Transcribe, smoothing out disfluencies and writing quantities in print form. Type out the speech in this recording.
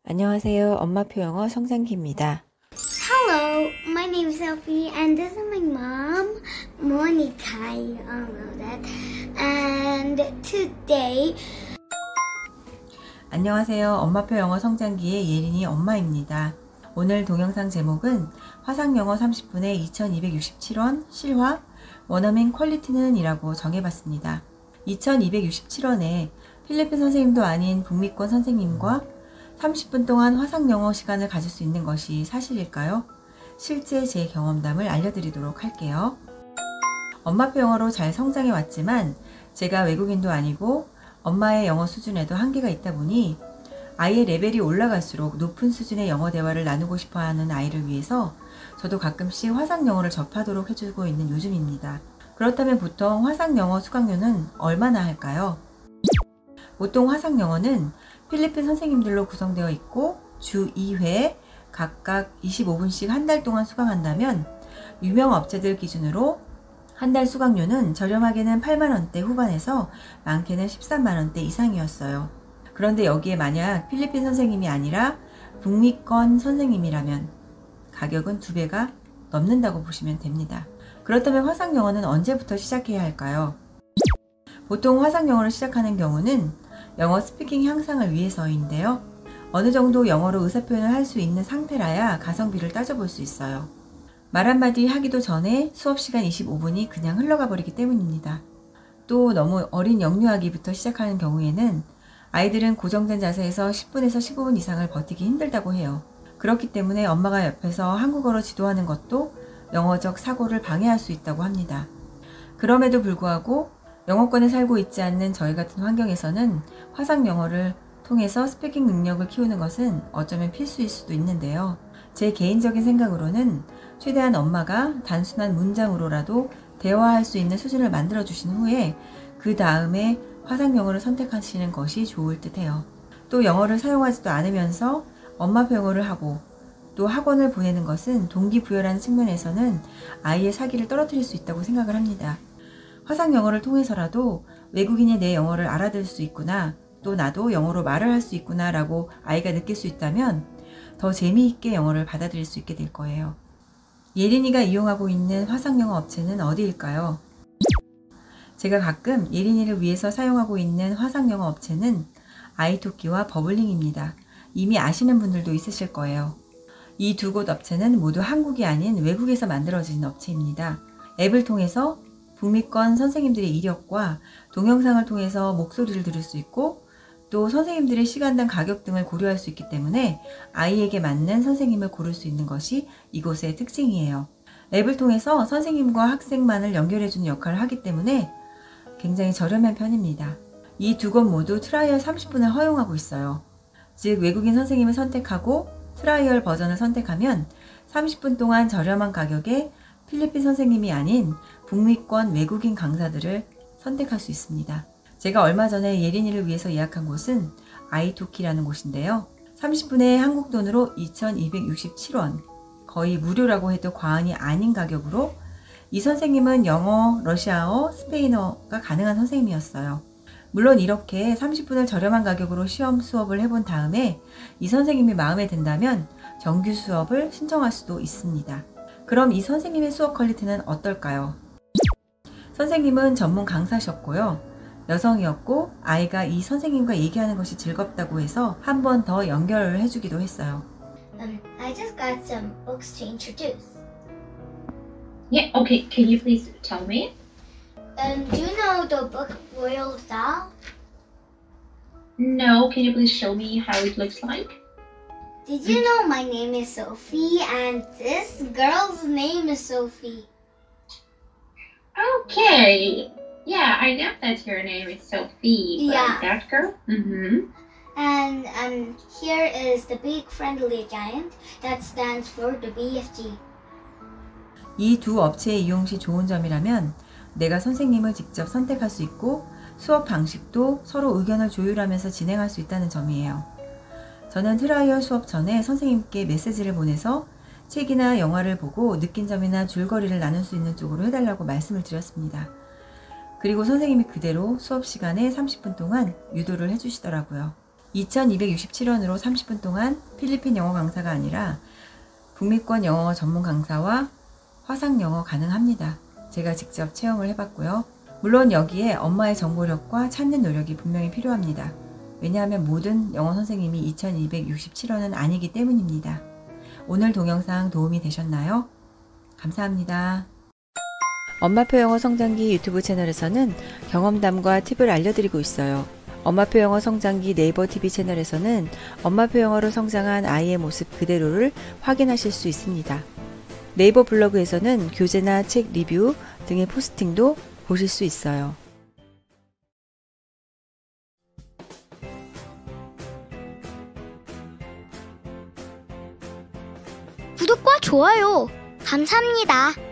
안녕하세요. 엄마표 영어 성장기입니다. Hello, my name is Sophie, and this is my mom, Monica. You all know that. And today, 안녕하세요. 엄마표 영어 성장기의 예린이 엄마입니다. 오늘 동영상 제목은 화상영어 30분에 2267원 실화 원어민 퀄리티는 이라고 정해봤습니다. 2267원에 필리핀 선생님도 아닌 북미권 선생님과 30분 동안 화상영어 시간을 가질 수 있는 것이 사실일까요? 실제 제 경험담을 알려드리도록 할게요. 엄마표 영어로 잘 성장해 왔지만 제가 외국인도 아니고 엄마의 영어 수준에도 한계가 있다 보니 아이의 레벨이 올라갈수록 높은 수준의 영어 대화를 나누고 싶어하는 아이를 위해서 저도 가끔씩 화상영어를 접하도록 해주고 있는 요즘입니다. 그렇다면 보통 화상영어 수강료는 얼마나 할까요? 보통 화상영어는 필리핀 선생님들로 구성되어 있고 주 2회 각각 25분씩 한 달 동안 수강한다면 유명 업체들 기준으로 한 달 수강료는 저렴하게는 8만원대 후반에서 많게는 13만원대 이상이었어요. 그런데 여기에 만약 필리핀 선생님이 아니라 북미권 선생님이라면 가격은 2배가 넘는다고 보시면 됩니다. 그렇다면 화상영어는 언제부터 시작해야 할까요? 보통 화상영어를 시작하는 경우는 영어 스피킹 향상을 위해서인데요. 어느 정도 영어로 의사표현을 할 수 있는 상태라야 가성비를 따져볼 수 있어요. 말 한마디 하기도 전에 수업시간 25분이 그냥 흘러가 버리기 때문입니다. 또 너무 어린 영유아기부터 시작하는 경우에는 아이들은 고정된 자세에서 10분에서 15분 이상을 버티기 힘들다고 해요. 그렇기 때문에 엄마가 옆에서 한국어로 지도하는 것도 영어적 사고를 방해할 수 있다고 합니다. 그럼에도 불구하고 영어권에 살고 있지 않는 저희 같은 환경에서는 화상영어를 통해서 스피킹 능력을 키우는 것은 어쩌면 필수일 수도 있는데요. 제 개인적인 생각으로는 최대한 엄마가 단순한 문장으로라도 대화할 수 있는 수준을 만들어 주신 후에 그 다음에 화상영어를 선택하시는 것이 좋을 듯 해요. 또 영어를 사용하지도 않으면서 엄마표 영어를 하고 또 학원을 보내는 것은 동기부여라는 측면에서는 아이의 사기를 떨어뜨릴 수 있다고 생각을 합니다. 화상영어를 통해서라도 외국인이 내 영어를 알아들을 수 있구나, 또 나도 영어로 말을 할 수 있구나 라고 아이가 느낄 수 있다면 더 재미있게 영어를 받아들일 수 있게 될 거예요. 예린이가 이용하고 있는 화상영어 업체는 어디일까요? 제가 가끔 예린이를 위해서 사용하고 있는 화상영어 업체는 아이토키와 버블링입니다. 이미 아시는 분들도 있으실 거예요. 이 두 곳 업체는 모두 한국이 아닌 외국에서 만들어진 업체입니다. 앱을 통해서 북미권 선생님들의 이력과 동영상을 통해서 목소리를 들을 수 있고 또 선생님들의 시간당 가격 등을 고려할 수 있기 때문에 아이에게 맞는 선생님을 고를 수 있는 것이 이곳의 특징이에요. 앱을 통해서 선생님과 학생만을 연결해주는 역할을 하기 때문에 굉장히 저렴한 편입니다. 이 두 곳 모두 트라이얼 30분을 허용하고 있어요. 즉 외국인 선생님을 선택하고 트라이얼 버전을 선택하면 30분 동안 저렴한 가격에 필리핀 선생님이 아닌 북미권 외국인 강사들을 선택할 수 있습니다. 제가 얼마 전에 예린이를 위해서 예약한 곳은 아이토키라는 곳인데요. 30분에 한국 돈으로 2267원, 거의 무료라고 해도 과언이 아닌 가격으로 이 선생님은 영어, 러시아어, 스페인어가 가능한 선생님이었어요. 물론 이렇게 30분을 저렴한 가격으로 시험 수업을 해본 다음에 이 선생님이 마음에 든다면 정규 수업을 신청할 수도 있습니다. 그럼 이 선생님의 수업 퀄리티는 어떨까요? 선생님은 전문 강사셨고요. 여성이었고 아이가 이 선생님과 얘기하는 것이 즐겁다고 해서 한 번 더 연결을 해주기도 했어요. I just got some books to introduce. Yeah, okay. Can you please tell me? Do you know the book Royal Dahl? No, can you please show me how it looks like? Did you know my name is Sophie and this girl's name is Sophie? Okay. Yeah, I know that your name is Sophie. But Yeah. that girl? Mm-hmm. And here is the Big Friendly Giant that stands for the BFG. 이 두 업체의 이용 시 좋은 점이라면 내가 선생님을 직접 선택할 수 있고 수업 방식도 서로 의견을 조율하면서 진행할 수 있다는 점이에요. 저는 트라이얼 수업 전에 선생님께 메시지를 보내서 책이나 영화를 보고 느낀 점이나 줄거리를 나눌 수 있는 쪽으로 해달라고 말씀을 드렸습니다. 그리고 선생님이 그대로 수업 시간에 30분 동안 유도를 해주시더라고요. 2267원으로 30분 동안 필리핀 영어 강사가 아니라 북미권 영어 전문 강사와 화상 영어 가능합니다. 제가 직접 체험을 해봤고요. 물론 여기에 엄마의 정보력과 찾는 노력이 분명히 필요합니다. 왜냐하면 모든 영어 선생님이 2267원은 아니기 때문입니다. 오늘 동영상 도움이 되셨나요? 감사합니다. 엄마표 영어 성장기 유튜브 채널에서는 경험담과 팁을 알려드리고 있어요. 엄마표 영어 성장기 네이버 TV 채널에서는 엄마표 영어로 성장한 아이의 모습 그대로를 확인하실 수 있습니다. 네이버 블로그에서는 교재나 책 리뷰 등의 포스팅도 보실 수 있어요. 구독과 좋아요 감사합니다.